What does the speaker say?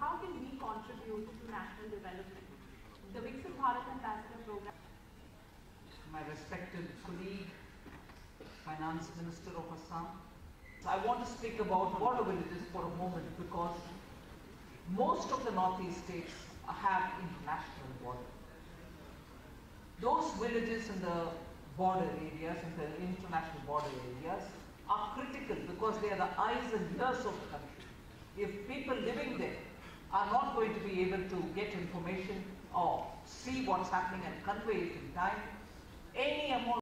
how can we contribute to national development? The Viksit Bharat Ambassador Program. My respected colleague, Finance Minister of Assam. I want to speak about border villages for a moment because most of the Northeast states have international borders. Those villages in the border areas, in the international border areas, are critical because they are the eyes and ears of the country. If people living there are not going to be able to get information or see what's happening and convey it in time, any amount